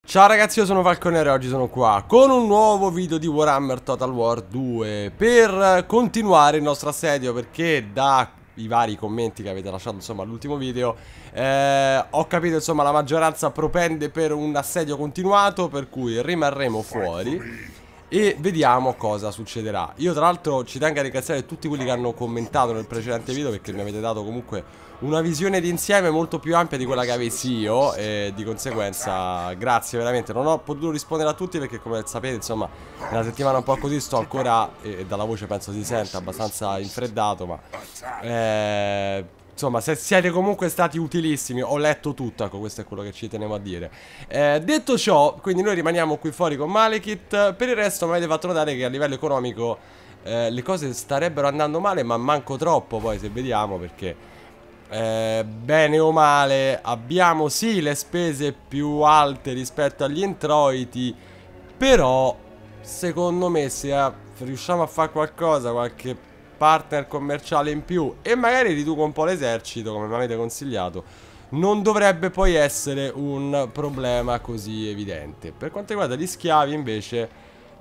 Ciao ragazzi, io sono Falconero e oggi sono qua con un nuovo video di Warhammer Total War 2 per continuare il nostro assedio, perché dai vari commenti che avete lasciato insomma all'ultimo video ho capito insomma la maggioranza propende per un assedio continuato, per cui rimarremo fuori e vediamo cosa succederà. Io tra l'altro ci tengo a ringraziare tutti quelli che hanno commentato nel precedente video, perché mi avete dato comunque una visione d'insieme molto più ampia di quella che avessi io, e di conseguenza grazie veramente. Non ho potuto rispondere a tutti perché, come sapete, insomma, è una settimana un po' così, sto ancora, e dalla voce penso si senta, abbastanza infreddato, ma insomma, se siete comunque stati utilissimi, ho letto tutto, ecco, questo è quello che ci tenevo a dire. Detto ciò, quindi noi rimaniamo qui fuori con Malekith. Per il resto mi avete fatto notare che a livello economico le cose starebbero andando male, ma manco troppo, poi se vediamo, perché bene o male abbiamo sì le spese più alte rispetto agli introiti, però secondo me se riusciamo a fare qualcosa, qualche partner commerciale in più, e magari riduco un po' l'esercito come mi avete consigliato, non dovrebbe poi essere un problema così evidente. Per quanto riguarda gli schiavi invece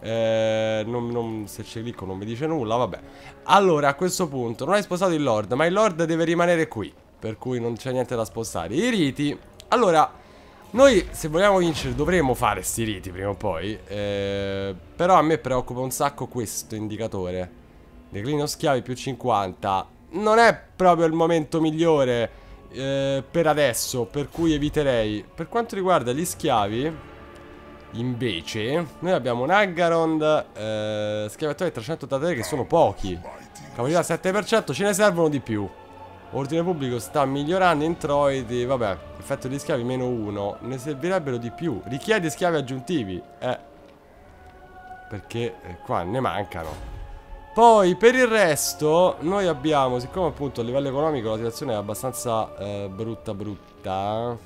se ci clicco non mi dice nulla, vabbè. Allora a questo punto non hai spostato il Lord, ma il Lord deve rimanere qui, per cui non c'è niente da spostare. I riti, allora noi se vogliamo vincere dovremo fare sti riti prima o poi, però a me preoccupa un sacco questo indicatore. Declino schiavi più 50. Non è proprio il momento migliore per adesso, per cui eviterei. Per quanto riguarda gli schiavi invece noi abbiamo un Aggarond, schiavi attuali 383 che sono pochi, capacità 7%, ce ne servono di più. Ordine pubblico sta migliorando, introiti, vabbè, effetto di schiavi meno 1, ne servirebbero di più. Richiedi schiavi aggiuntivi, perché qua ne mancano. Poi per il resto noi abbiamo, siccome appunto a livello economico la situazione è abbastanza brutta,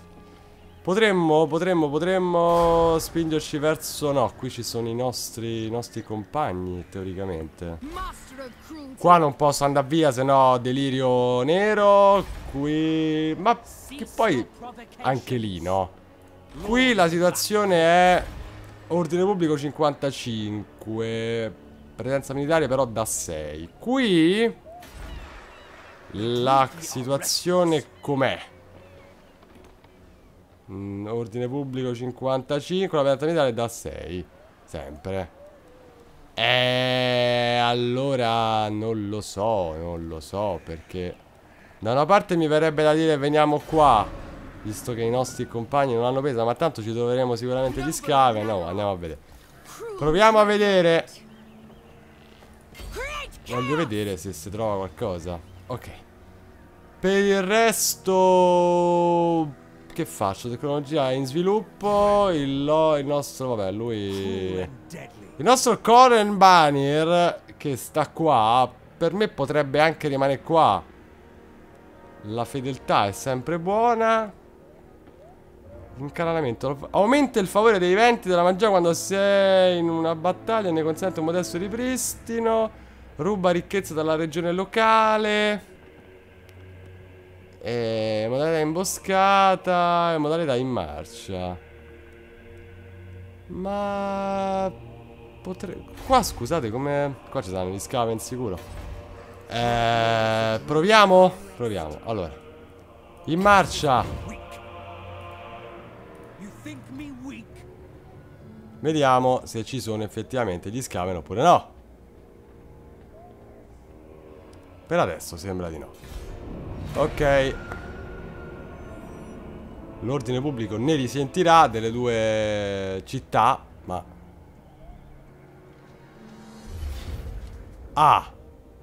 potremmo spingerci verso... No, qui ci sono i nostri compagni, teoricamente. Qua non posso andare via, se no delirio nero. Qui... ma che poi... anche lì, no? Qui la situazione è... ordine pubblico 55... presenza militare però da 6. Qui... la situazione com'è? Ordine pubblico 55, la presenza militare da 6. Sempre. Allora non lo so, perché da una parte mi verrebbe da dire veniamo qua, visto che i nostri compagni non hanno presa, ma tanto ci troveremo sicuramente gli scavi. No, andiamo a vedere. Proviamo a vedere. Voglio vedere se si trova qualcosa. Ok. Per il resto... che faccio? Tecnologia in sviluppo. Il nostro, vabbè, lui... il nostro Coren Banner, che sta qua, per me potrebbe anche rimanere qua. La fedeltà è sempre buona. Incanallamento. Aumenta il favore dei venti della magia quando sei in una battaglia e ne consente un modesto ripristino. Ruba ricchezza dalla regione locale. Modalità imboscata e modalità in marcia. Ma potrei... qua scusate, come... qua ci saranno gli scaven sicuro. Proviamo? Proviamo. Allora, in marcia. Vediamo se ci sono effettivamente gli scaven oppure no. Per adesso sembra di no. Ok. L'ordine pubblico ne risentirà delle due città, ma... ah.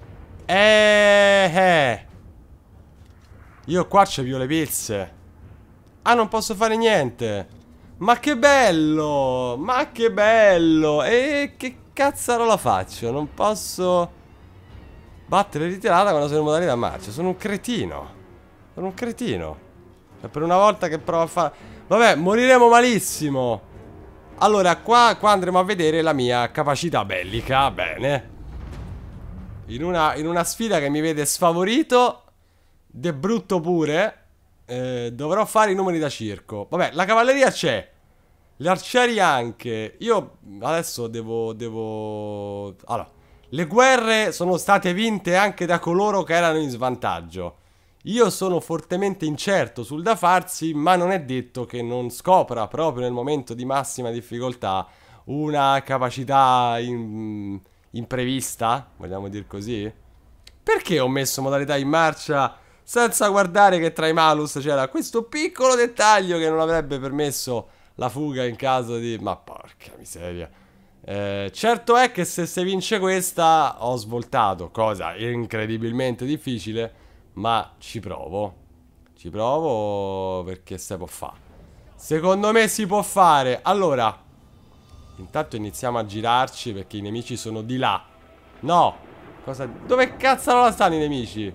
Io qua c'ho le pizze. Ah, non posso fare niente. Ma che bello. Ma che bello. E che cazzarola faccio? Non posso battere ritirata quando sono in modalità marcia. Sono un cretino. Sono un cretino. È per una volta che provo a fare... vabbè, moriremo malissimo. Allora, qua andremo a vedere la mia capacità bellica. Bene. In una sfida che mi vede sfavorito, de brutto pure, dovrò fare i numeri da circo. Vabbè, la cavalleria c'è. Gli arcieri anche. Io adesso allora, le guerre sono state vinte anche da coloro che erano in svantaggio. Io sono fortemente incerto sul da farsi, ma non è detto che non scopra proprio nel momento di massima difficoltà una capacità imprevista, vogliamo dire così? Perché ho messo modalità in marcia senza guardare che tra i malus c'era questo piccolo dettaglio che non avrebbe permesso la fuga in caso di... Ma porca miseria. Certo è che se si vince questa ho svoltato, cosa incredibilmente difficile, ma ci provo. Ci provo perché si può fare. Secondo me si può fare. Allora, intanto iniziamo a girarci perché i nemici sono di là. No. Cosa... Dove cazzo stanno i nemici?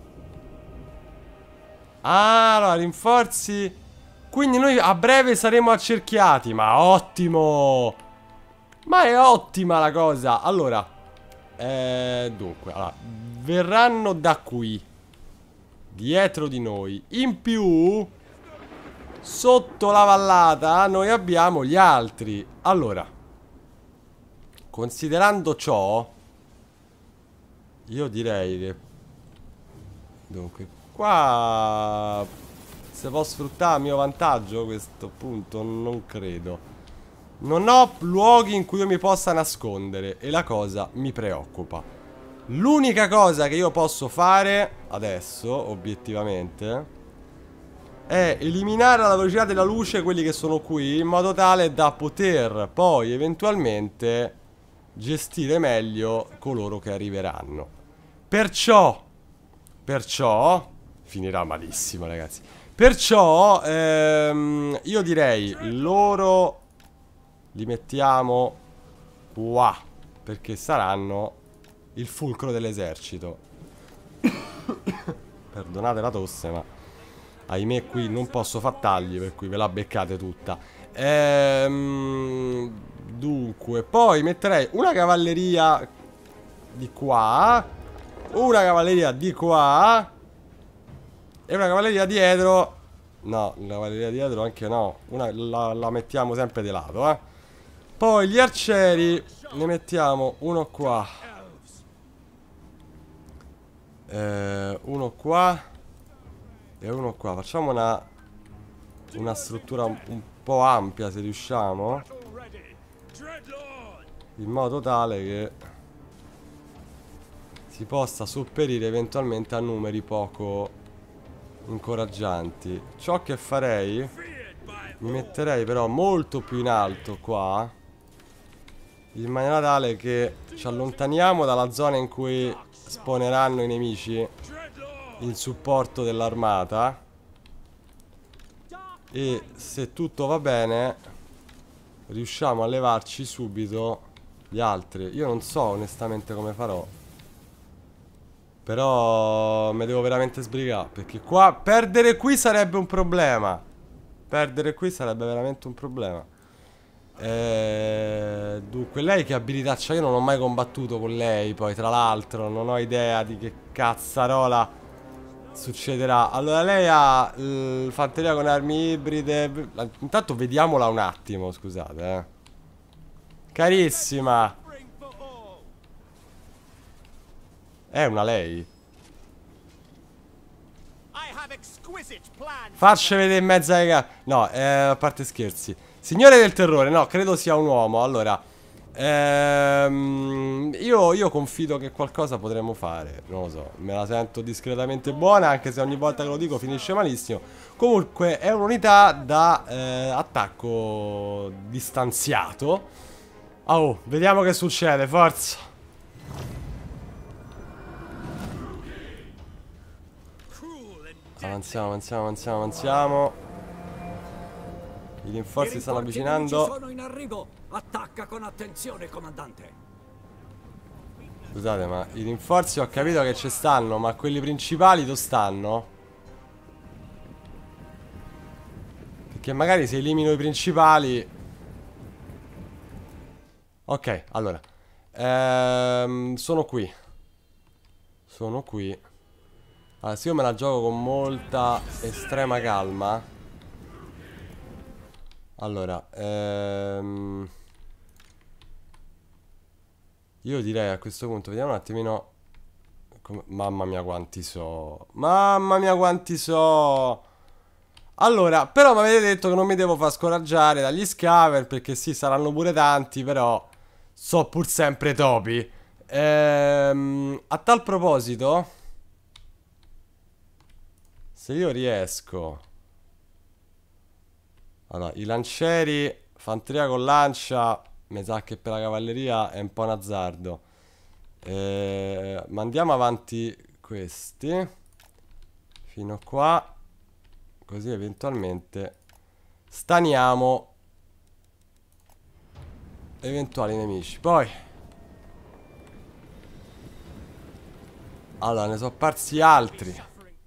Ah, allora, rinforzi. Quindi noi a breve saremo accerchiati. Ma ottimo. Ma è ottima la cosa. Allora, dunque, allora, verranno da qui, dietro di noi. In più, sotto la vallata noi abbiamo gli altri. Allora, considerando ciò, io direi che, dunque, qua se può sfruttare a mio vantaggio questo punto, non credo. Non ho luoghi in cui io mi possa nascondere e la cosa mi preoccupa. L'unica cosa che io posso fare adesso, obiettivamente, è eliminare alla velocità della luce quelli che sono qui, in modo tale da poter poi eventualmente gestire meglio coloro che arriveranno. Perciò finirà malissimo, ragazzi. Perciò io direi loro li mettiamo qua, perché saranno il fulcro dell'esercito. Perdonate la tosse, ma ahimè qui non posso far tagli, per cui ve la beccate tutta. Dunque, poi metterei una cavalleria di qua, una cavalleria di qua e una cavalleria dietro. No, la cavalleria dietro anche no. Una la mettiamo sempre di lato, Poi gli arcieri ne mettiamo uno qua, uno qua e uno qua. Facciamo una struttura un po' ampia, se riusciamo, in modo tale che si possa sopperire eventualmente a numeri poco incoraggianti. Ciò che farei, mi metterei però molto più in alto qua, in maniera tale che ci allontaniamo dalla zona in cui spawneranno i nemici in supporto dell'armata. E se tutto va bene riusciamo a levarci subito gli altri. Io non so onestamente come farò, però mi devo veramente sbrigare, perché qua perdere qui sarebbe un problema. Perdere qui sarebbe veramente un problema. Dunque, lei che abilità c'ha? Io non ho mai combattuto con lei, poi tra l'altro non ho idea di che cazzarola succederà. Allora, lei ha fanteria con armi ibride. Intanto vediamola un attimo, scusate, Carissima. È una lei. Faccia vedere in mezzo ai no, a parte scherzi. Signore del terrore, no, credo sia un uomo. Allora, io confido che qualcosa potremo fare. Non lo so, me la sento discretamente buona, anche se ogni volta che lo dico finisce malissimo. Comunque è un'unità da attacco distanziato. Oh, vediamo che succede, forza. Avanziamo. I rinforzi stanno avvicinando. Sono in arrivo. Attacca con attenzione, comandante. Scusate, ma i rinforzi ho capito che ci stanno, ma quelli principali dove stanno? Perché magari se elimino i principali. Ok, allora sono qui. Allora, se io me la gioco con molta estrema calma, Allora, io direi a questo punto, vediamo un attimino. Mamma mia quanti so. Mamma mia quanti so. Allora, però mi avete detto che non mi devo far scoraggiare dagli scaver, perché sì, saranno pure tanti, però so pur sempre topi. A tal proposito, se io riesco... Allora, i lancieri, fanteria con lancia, mi sa che per la cavalleria è un po' un azzardo. Mandiamo avanti questi fino qua, così eventualmente staniamo eventuali nemici. Poi, allora, ne sono apparsi altri.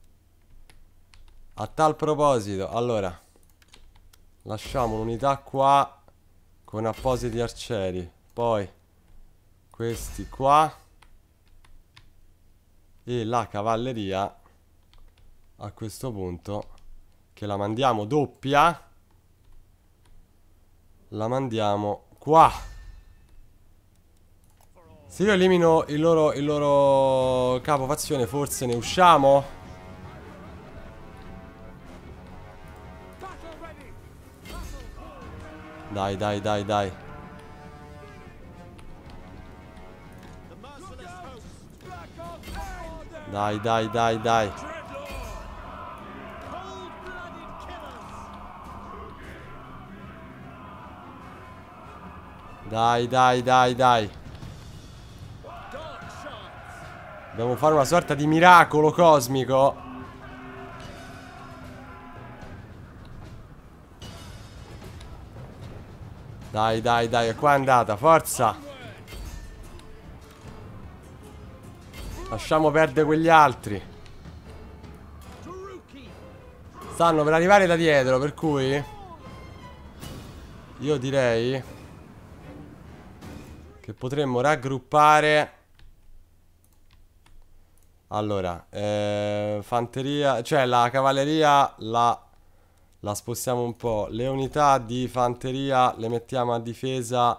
A tal proposito, allora, lasciamo un'unità qua con appositi arcieri. Poi questi qua e la cavalleria a questo punto, che la mandiamo doppia, la mandiamo qua. Se io elimino il loro capo fazione, forse ne usciamo. Dai, dai, dai, dai. Dai, dai, dai, dai. Dai, dai, dai, dai. Dobbiamo fare una sorta di miracolo cosmico. Dai, dai, dai, qua è andata, forza. Lasciamo perdere quegli altri. Stanno per arrivare da dietro, per cui io direi che potremmo raggruppare. Allora, fanteria, cioè la cavalleria la spostiamo un po'. Le unità di fanteria le mettiamo a difesa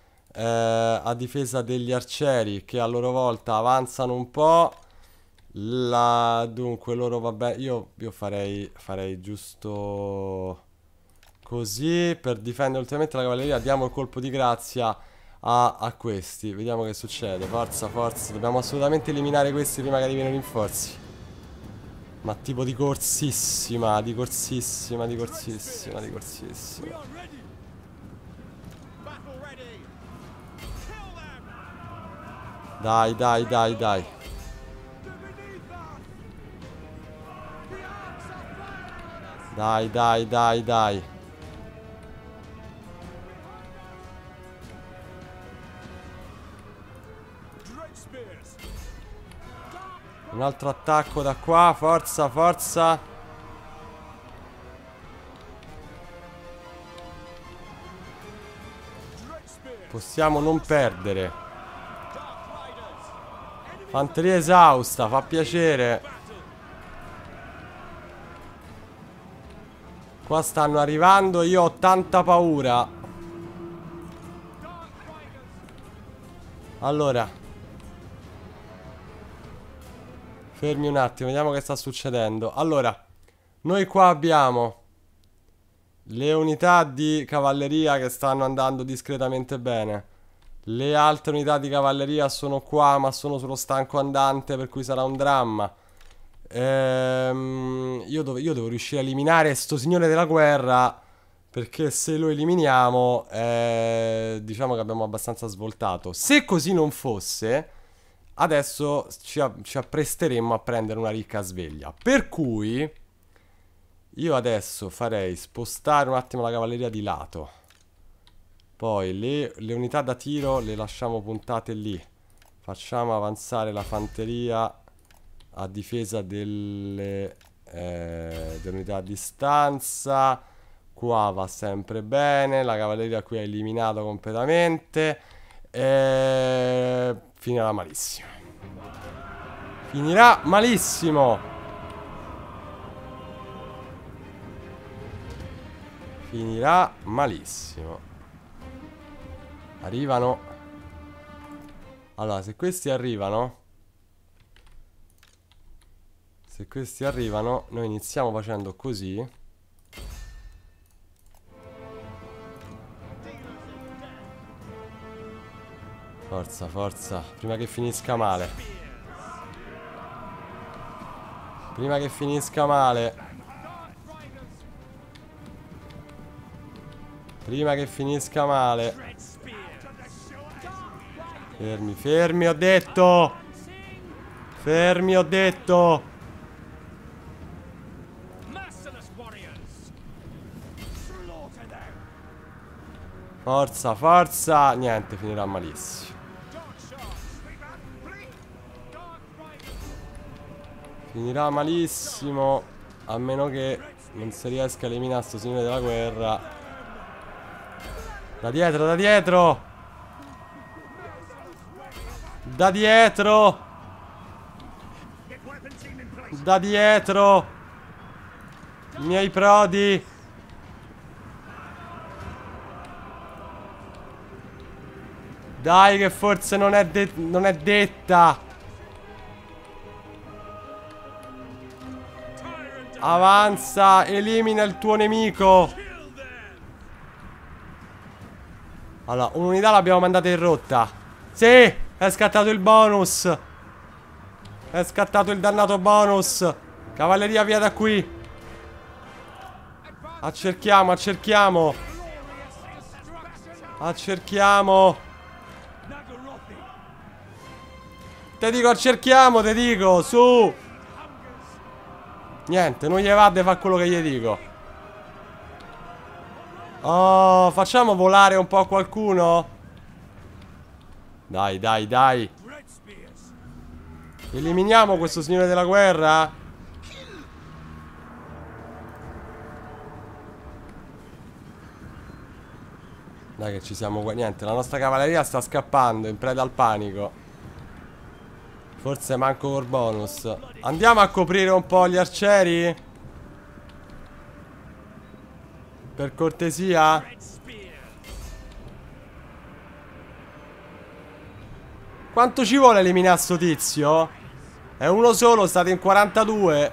degli arcieri, che a loro volta avanzano un po'. Dunque loro, vabbè, io farei giusto così per difendere ulteriormente la cavalleria. Diamo il colpo di grazia a questi. Vediamo che succede. Forza, forza. Dobbiamo assolutamente eliminare questi prima che arrivino i rinforzi. Ma tipo di corsissima, di corsissima, di corsissima, di corsissima. Dai, dai, dai, dai. Dai, dai, dai, dai. Un altro attacco da qua, forza, forza. Possiamo non perdere. Fanteria esausta, fa piacere. Qua stanno arrivando, io ho tanta paura. Allora, fermi un attimo, vediamo che sta succedendo. Allora, noi qua abbiamo le unità di cavalleria che stanno andando discretamente bene. Le altre unità di cavalleria sono qua, ma sono sullo stanco andante, per cui sarà un dramma. Io devo riuscire a eliminare sto signore della guerra, perché se lo eliminiamo diciamo che abbiamo abbastanza svoltato. Se così non fosse, adesso ci appresteremmo a prendere una ricca sveglia. Per cui io adesso farei spostare un attimo la cavalleria di lato. Poi le unità da tiro le lasciamo puntate lì. Facciamo avanzare la fanteria a difesa delle unità a distanza. Qua va sempre bene. La cavalleria qui è eliminata completamente. Finirà malissimo. Finirà malissimo. Finirà malissimo. Arrivano. Allora, se questi arrivano, noi iniziamo facendo così. Forza, forza. Prima che finisca male. Prima che finisca male. Prima che finisca male. Fermi, fermi, ho detto. Fermi, ho detto. Forza, forza. Niente, finirà malissimo. Finirà malissimo. A meno che non si riesca a eliminare sto signore della guerra. Da dietro, da dietro. Da dietro. Da dietro. I miei prodi. Dai che forse non è detta. Avanza, elimina il tuo nemico. Allora, un'unità l'abbiamo mandata in rotta. Sì, è scattato il bonus. È scattato il dannato bonus. Cavalleria via da qui. Accerchiamo, accerchiamo. Accerchiamo. Te dico accerchiamo, te dico, su. Niente, non gli va di fare quello che gli dico. Oh, facciamo volare un po' qualcuno? Dai, dai, dai. Eliminiamo questo signore della guerra? Dai che ci siamo qua. Niente, la nostra cavalleria sta scappando in preda al panico. Forse manco col bonus. Andiamo a coprire un po' gli arcieri? Per cortesia? Quanto ci vuole eliminare sto tizio? È uno solo, state in 42.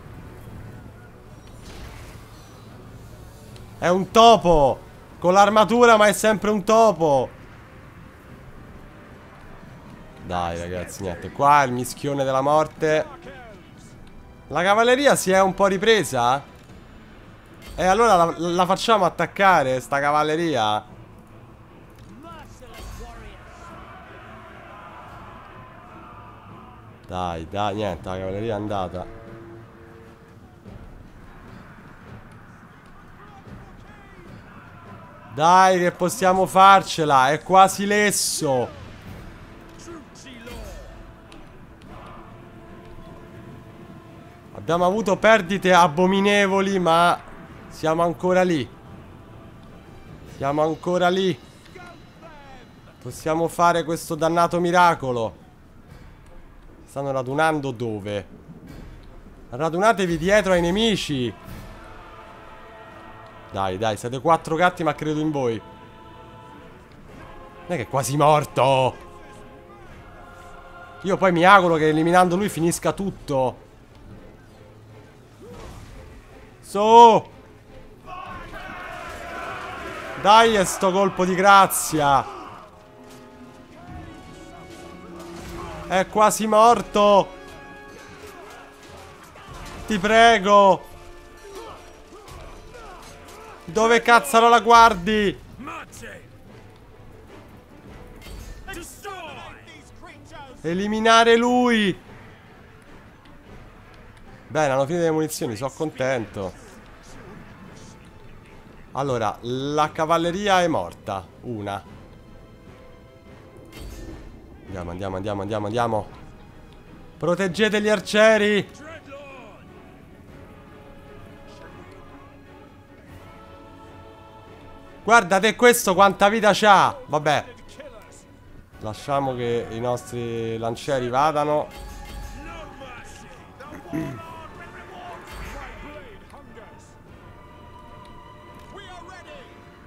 È un topo. Con l'armatura ma è sempre un topo. Dai ragazzi, niente. Qua è il mischione della morte. La cavalleria si è un po' ripresa? E allora la facciamo attaccare sta cavalleria. Dai, dai, niente, la cavalleria è andata. Dai che possiamo farcela, è quasi lesso. Abbiamo avuto perdite abominevoli, ma siamo ancora lì. Siamo ancora lì. Possiamo fare questo dannato miracolo. Stanno radunando dove? Radunatevi dietro ai nemici. Dai, dai, siete 4 gatti, ma credo in voi. Non è che è quasi morto. Io poi mi auguro che eliminando lui finisca tutto. Su! Dai sto colpo di grazia. È quasi morto. Ti prego. Dove cazzaro la guardi? Eliminare lui. Bene, hanno finito le munizioni, sono contento. Allora, la cavalleria è morta. Una. Andiamo, andiamo, andiamo, andiamo, andiamo. Proteggete gli arcieri. Guardate questo quanta vita c'ha. Vabbè. Lasciamo che i nostri lancieri vadano.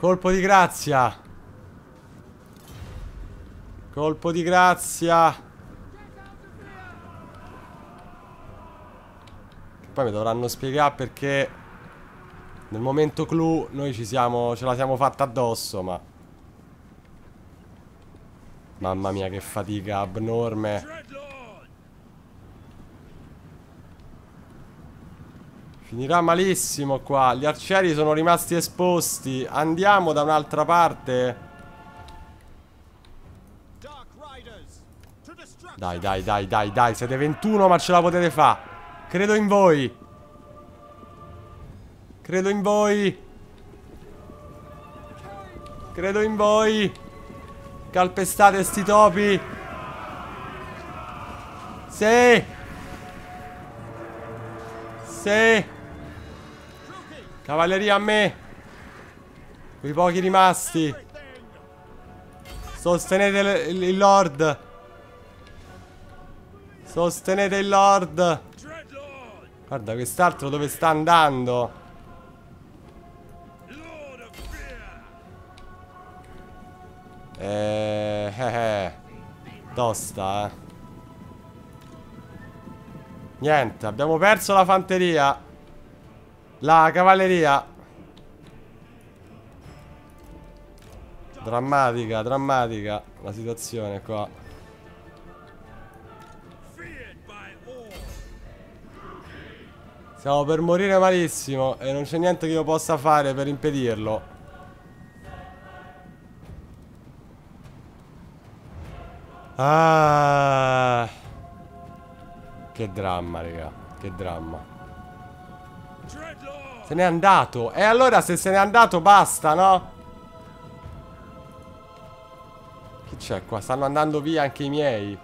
Colpo di grazia. Colpo di grazia. Poi mi dovranno spiegare perché nel momento clou noi ce la siamo fatta addosso, ma... Mamma mia, che fatica abnorme. Finirà malissimo qua. Gli arcieri sono rimasti esposti. Andiamo da un'altra parte. Dai, dai, dai, dai, dai. Siete 21 ma ce la potete fare. Credo in voi. Credo in voi. Credo in voi. Calpestate sti topi. Sì. Sì. Cavalleria a me. Quei pochi rimasti. Sostenete il Lord. Sostenete il Lord. Guarda quest'altro dove sta andando. Tosta, Niente, abbiamo perso la fanteria. La cavalleria. Drammatica, drammatica la situazione qua. Stiamo per morire malissimo e non c'è niente che io possa fare per impedirlo. Ah, che dramma, raga. Che dramma. Se n'è andato. E allora se se n'è andato basta, no? Chi c'è qua? Stanno andando via anche i miei.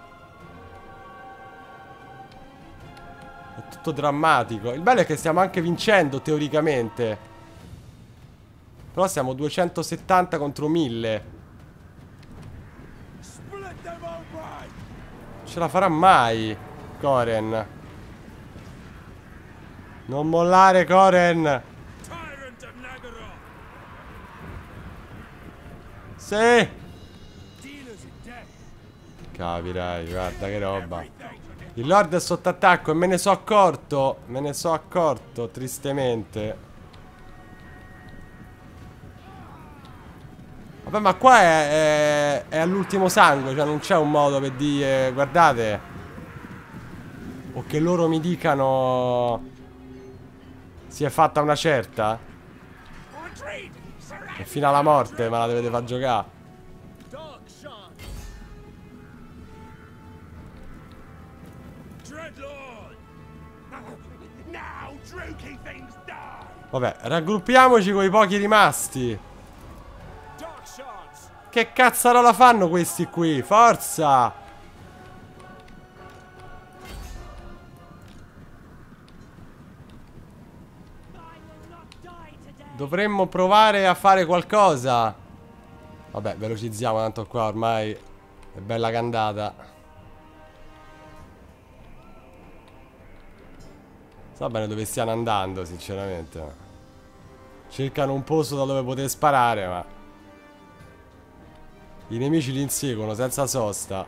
È tutto drammatico. Il bello è che stiamo anche vincendo teoricamente. Però siamo 270 contro 1000. Ce la farà mai Coren. Non mollare, Coren. Sì. Capirai, guarda che roba. Il Lord è sotto attacco e me ne so accorto. Me ne so accorto, tristemente. Vabbè, ma qua è all'ultimo sangue. Cioè non c'è un modo per dire guardate. O che loro mi dicano si è fatta una certa. E fino alla morte me la dovete far giocare. Vabbè, raggruppiamoci con i pochi rimasti. Che cazzarola fanno questi qui? Forza! Dovremmo provare a fare qualcosa. Vabbè, velocizziamo, tanto qua ormai è bella candata. So bene dove stiano andando, sinceramente. Cercano un posto da dove poter sparare, ma i nemici li inseguono senza sosta.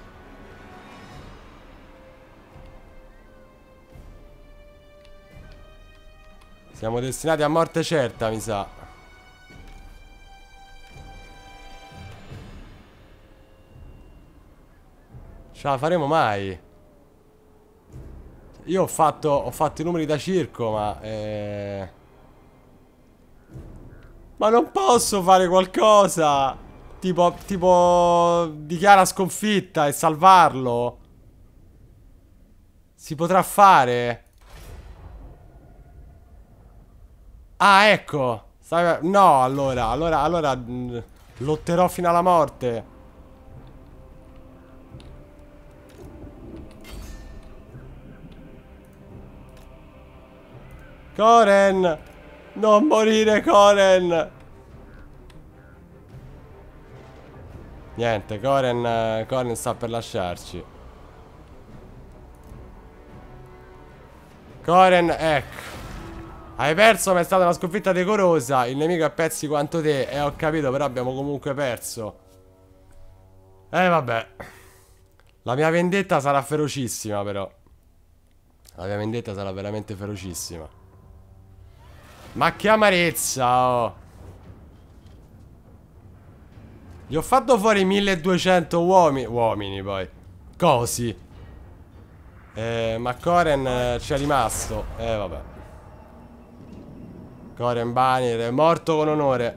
Siamo destinati a morte certa, mi sa. Ce la faremo mai? Io ho fatto i numeri da circo, ma non posso fare qualcosa. Tipo dichiara sconfitta e salvarlo. Si potrà fare? Ah, ecco. No, allora lotterò fino alla morte. Coren! Non morire, Coren! Niente, Coren sta per lasciarci. Coren, ecco. Hai perso, ma è stata una sconfitta decorosa. Il nemico è a pezzi quanto te. Ho capito, però abbiamo comunque perso. Vabbè. La mia vendetta sarà ferocissima, però. La mia vendetta sarà veramente ferocissima. Ma che amarezza, oh. Gli ho fatto fuori 1200 uomini poi. Cosi. Ma Koren ci è rimasto. Vabbè. Koren Banner è morto con onore.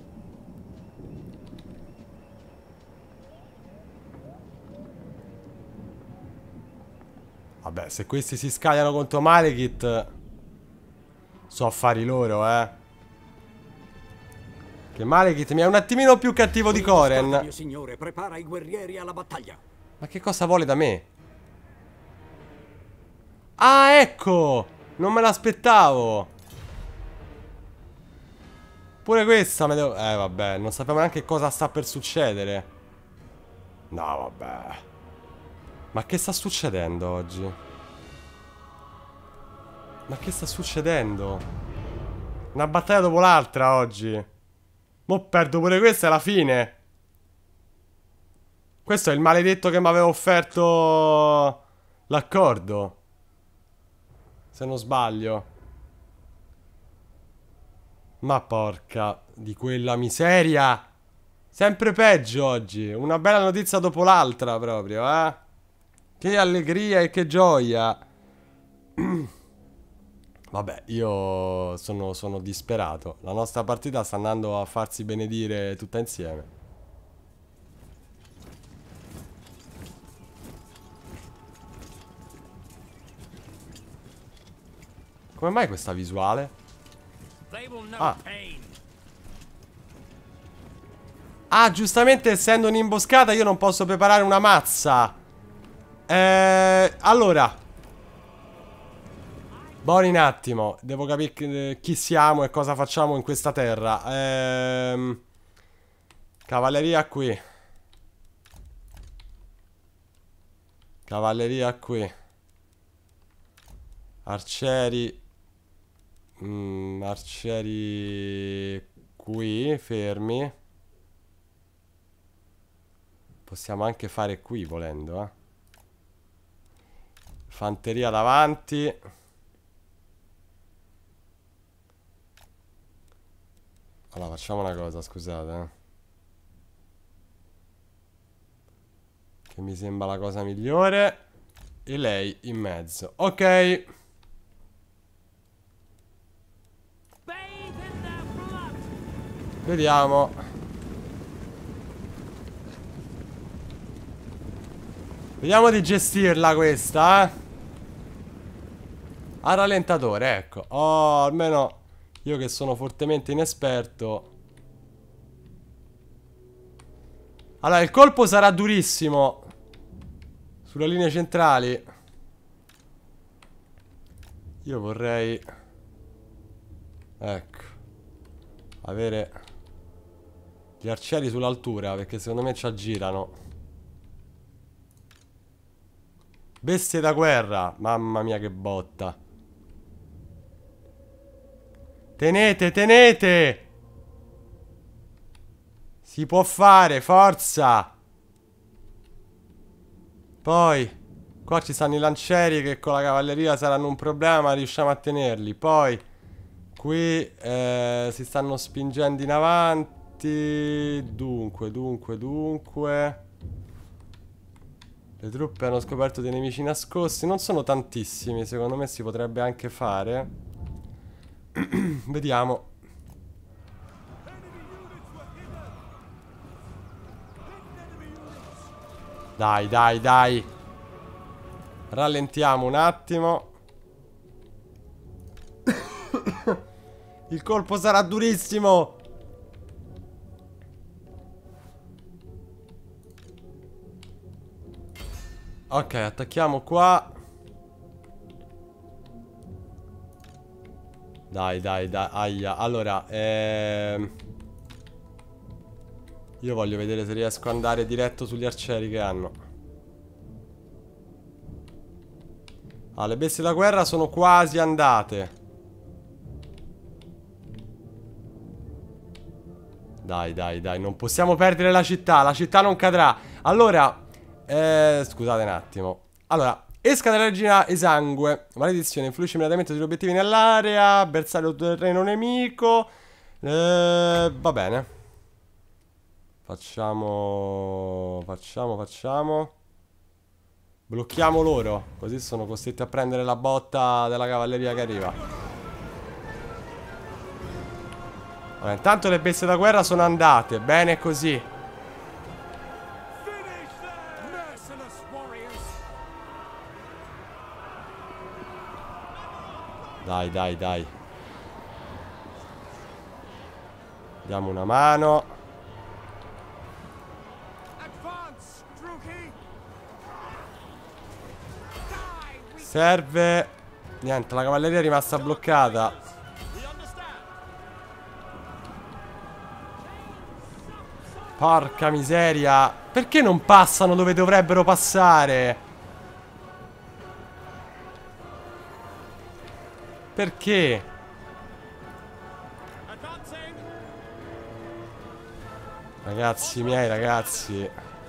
Vabbè, se questi si scagliano contro Malekith, so affari loro, Che Malekith mi è un attimino più cattivo di Koren. Mio signore, prepara i guerrieri alla battaglia. Ma che cosa vuole da me? Ah, ecco! Non me l'aspettavo. Pure questa me devo... vabbè, non sappiamo neanche cosa sta per succedere. No, vabbè. Ma che sta succedendo oggi? Ma che sta succedendo? Una battaglia dopo l'altra oggi. Mo' perdo pure questa, è la fine. Questo è il maledetto che mi aveva offerto l'accordo. Se non sbaglio. Ma porca di quella miseria. Sempre peggio oggi. Una bella notizia dopo l'altra proprio, Che allegria e che gioia. Vabbè, io sono disperato. La nostra partita sta andando a farsi benedire tutta insieme. Come mai questa visuale? Ah, giustamente essendo un'imboscata io non posso preparare una mazza. Allora buoni un attimo. Devo capire chi siamo e cosa facciamo in questa terra. Cavalleria qui. Cavalleria qui. Arcieri. Arcieri qui, fermi. Possiamo anche fare qui volendo, Fanteria davanti. Allora facciamo una cosa, scusate, che mi sembra la cosa migliore. E lei in mezzo. Ok. Vediamo. Vediamo di gestirla questa, A rallentatore, ecco. Oh, almeno io che sono fortemente inesperto. Allora, il colpo sarà durissimo sulle linee centrali. Io vorrei, ecco, avere gli arcieri sull'altura, perché secondo me ci aggirano. Bestie da guerra. Mamma mia che botta. Tenete, tenete. Si può fare, forza. Poi qua ci stanno i lancieri che con la cavalleria saranno un problema, ma riusciamo a tenerli. Poi qui si stanno spingendo in avanti. Dunque. Le truppe hanno scoperto dei nemici nascosti. Non sono tantissimi, secondo me si potrebbe anche fare. Vediamo. Dai. Rallentiamo un attimo. Il colpo sarà durissimo. Ok, attacchiamo qua. Dai. Aia. Allora, io voglio vedere se riesco ad andare diretto sugli arcieri che hanno. Ah, le bestie da guerra sono quasi andate. Dai, dai, dai, non possiamo perdere la città non cadrà. Allora, scusate un attimo. Allora, esca dalla regina esangue. Maledizione, influisce immediatamente sugli obiettivi nell'area. Bersaglio terreno nemico. Va bene. Facciamo. Blocchiamo loro. Così sono costretti a prendere la botta della cavalleria che arriva. Allora, intanto le bestie da guerra sono andate. Bene così. Dai, dai, dai. Diamo una mano. Serve. Niente, la cavalleria è rimasta bloccata. Porca miseria. Perché non passano dove dovrebbero passare? Perché? Ragazzi miei, ragazzi.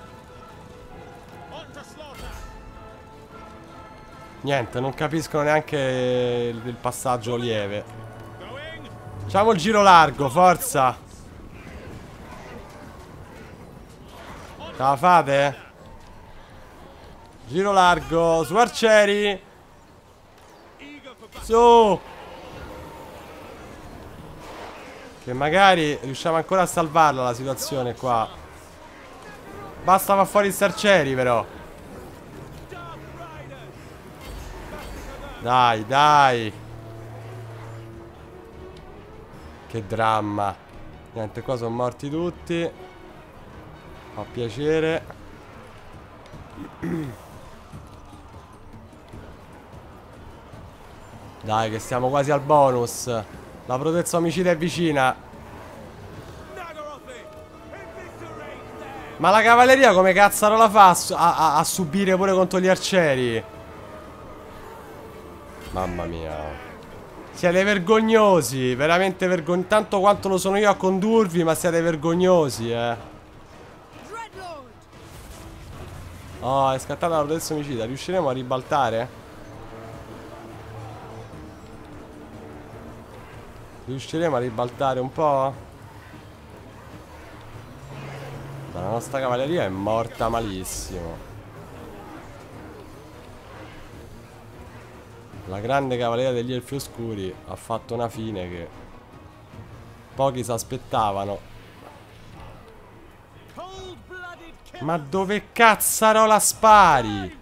Niente, non capiscono neanche il passaggio lieve. Facciamo il giro largo, forza. Ce la fate? Giro largo, su arcieri. Su. Che magari riusciamo ancora a salvarla la situazione qua. Basta far fuori sti arcieri però. Dai, dai. Che dramma. Niente, qua sono morti tutti. Fa piacere. Dai, che siamo quasi al bonus. La protezione omicida è vicina. Ma la cavalleria come cazzo la fa a subire pure contro gli arcieri? Mamma mia. Siete vergognosi. Veramente vergognosi. Tanto quanto lo sono io a condurvi, ma siete vergognosi, Oh, è scattata la protezione omicida. Riusciremo a ribaltare? Riusciremo a ribaltare un po'? La nostra cavalleria è morta malissimo. La grande cavalleria degli Elfi Oscuri ha fatto una fine che pochi si aspettavano. Ma dove cazzarola spari?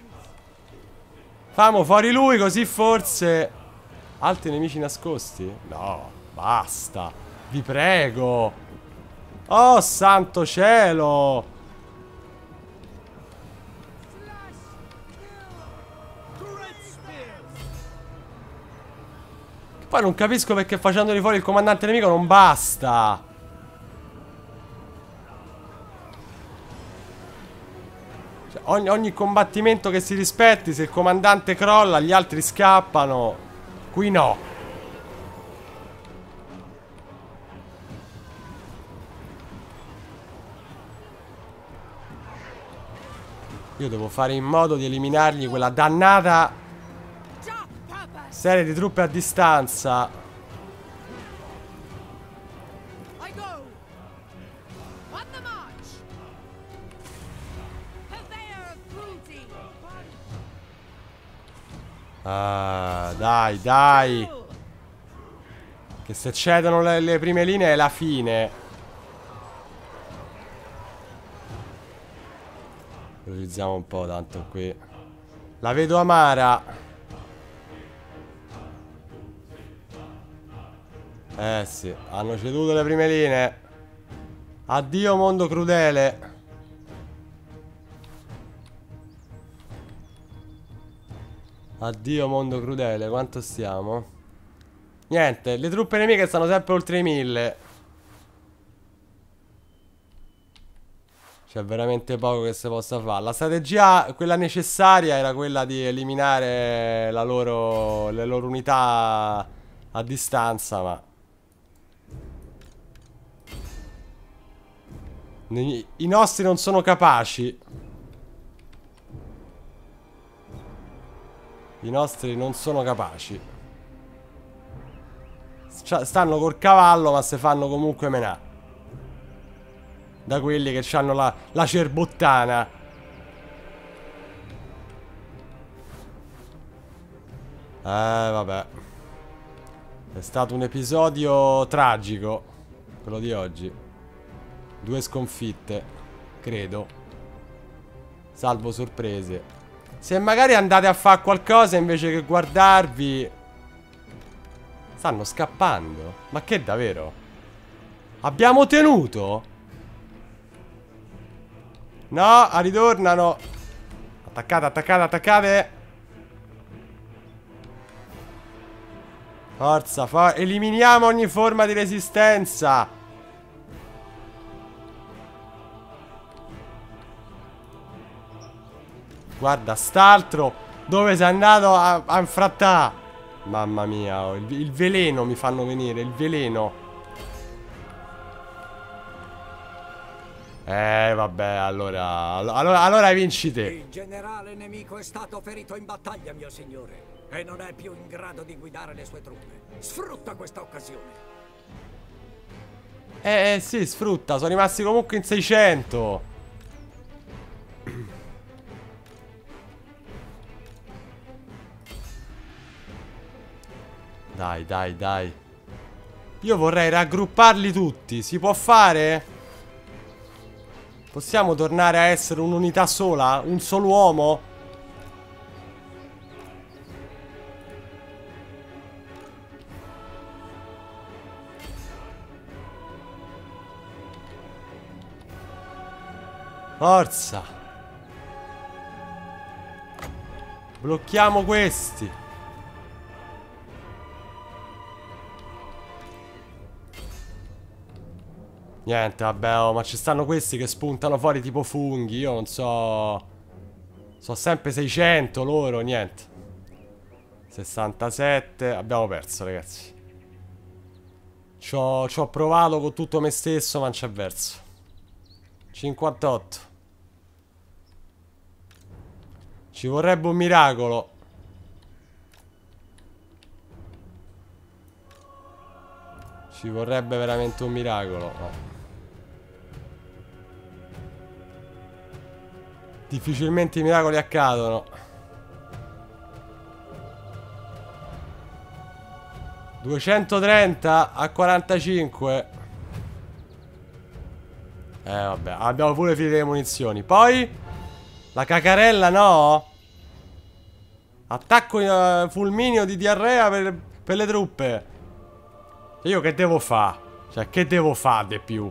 Famo fuori lui, così forse. Altri nemici nascosti? No, basta. Vi prego. Oh, santo cielo. Poi non capisco perché facendoli fuori il comandante nemico non basta. Cioè, ogni combattimento che si rispetti, se il comandante crolla, gli altri scappano. Qui no. Io devo fare in modo di eliminargli quella dannata serie di truppe a distanza. Ah, dai, dai. Che se cedono le prime linee è la fine. Velocizziamo un po' tanto qui. La vedo amara. Sì, hanno ceduto le prime linee. Addio mondo crudele. Addio mondo crudele. Quanto stiamo? Niente, le truppe nemiche stanno sempre oltre i 1000. C'è veramente poco che si possa fare. La strategia, quella necessaria, era quella di eliminare le loro unità a distanza, ma I nostri non sono capaci. I nostri non sono capaci. Stanno col cavallo, ma se fanno comunque menà da quelli che hanno la cerbottana. Vabbè. È stato un episodio tragico, quello di oggi. 2 sconfitte, credo. Salvo sorprese. Se magari andate a fare qualcosa invece che guardarvi. Stanno scappando. Ma che davvero? Abbiamo tenuto? No, ritornano. Attaccate, attaccate, attaccate. Forza, eliminiamo ogni forma di resistenza. Guarda, st'altro. Dove sei andato a infrattà? Mamma mia, il veleno mi fanno venire, il veleno. Vabbè, allora vinci te. Il generale nemico è stato ferito in battaglia, mio signore, e non è più in grado di guidare le sue truppe. Sfrutta questa occasione. Sì, sfrutta, sono rimasti comunque in 600. Dai, dai, dai. Io vorrei raggrupparli tutti. Si può fare? Possiamo tornare a essere un'unità sola? Un solo uomo? Forza. Blocchiamo questi. Niente, vabbè, oh, ma ci stanno questi che spuntano fuori tipo funghi. Io non so. Sono sempre 600 loro, niente. 67. Abbiamo perso, ragazzi. Ci ho provato con tutto me stesso, ma non c'è verso. 58. Ci vorrebbe un miracolo. Ci vorrebbe veramente un miracolo. No. Difficilmente i miracoli accadono. 230 a 45. Vabbè, abbiamo pure finito le munizioni. Poi la cacarella no. Attacco fulmineo di diarrea per le truppe. Io che devo fare? Cioè, che devo fare di più?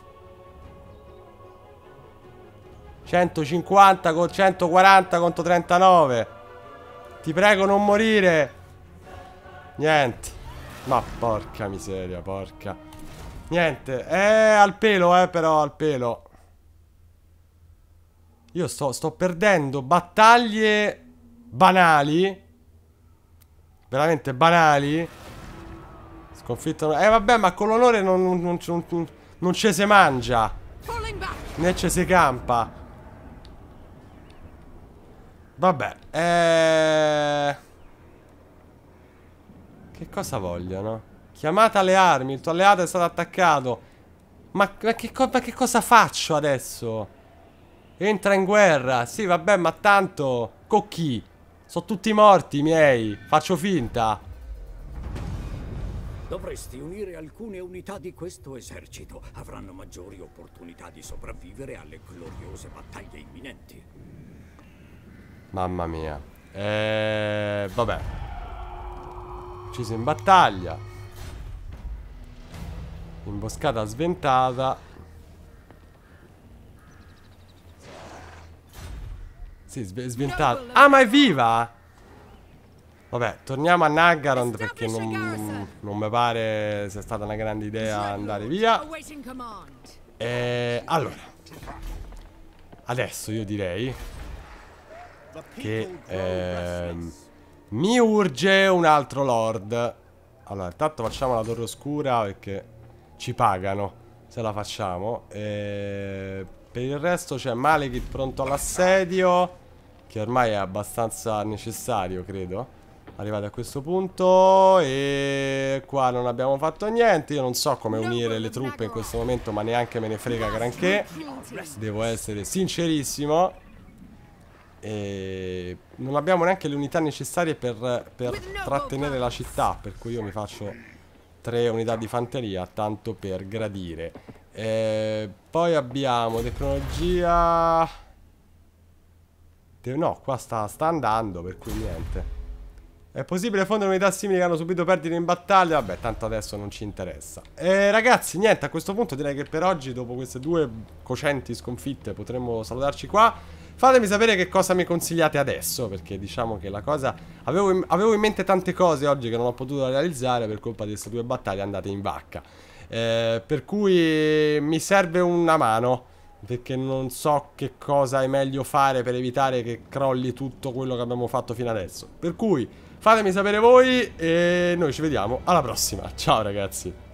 150 con 140 contro 39. Ti prego non morire. Niente. Ma porca miseria, porca. Niente. Al pelo, però al pelo. Io sto perdendo battaglie banali. Veramente banali. Sconfitto. Vabbè, ma con l'onore non ci si mangia. Né ci si campa. Vabbè, che cosa vogliono? Chiamata alle armi, il tuo alleato è stato attaccato. Ma che cosa faccio adesso? Entra in guerra. Sì, vabbè, ma tanto con chi? Sono tutti morti i miei. Faccio finta. Dovresti unire alcune unità di questo esercito. Avranno maggiori opportunità di sopravvivere alle gloriose battaglie imminenti. Mamma mia. Vabbè. Ucciso in battaglia. Imboscata sventata. Sì, sventata. Ah, ma è viva? Vabbè, torniamo a Naggarond perché non mi pare sia stata una grande idea andare via. Allora, adesso io direi che mi urge un altro lord. Allora, intanto facciamo la torre oscura perché ci pagano. se la facciamo. Per il resto c'è Malekith pronto all'assedio, che ormai è abbastanza necessario, credo, arrivati a questo punto. E qua non abbiamo fatto niente. Io non so come unire le truppe in questo momento, ma neanche me ne frega granché, devo essere sincerissimo. E non abbiamo neanche le unità necessarie per trattenere la città, per cui io mi faccio 3 unità di fanteria, tanto per gradire. Poi abbiamo tecnologia. No, qua sta andando, per cui niente. È possibile fondere unità simili che hanno subito perdite in battaglia? Vabbè, tanto adesso non ci interessa. Ragazzi, niente, a questo punto direi che per oggi, dopo queste 2 cocenti sconfitte, potremmo salutarci qua. Fatemi sapere che cosa mi consigliate adesso, perché diciamo che la cosa... Avevo in mente tante cose oggi che non ho potuto realizzare per colpa di queste 2 battaglie andate in vacca. Per cui mi serve una mano, perché non so che cosa è meglio fare per evitare che crolli tutto quello che abbiamo fatto fino adesso. Per cui fatemi sapere voi e noi ci vediamo alla prossima. Ciao ragazzi.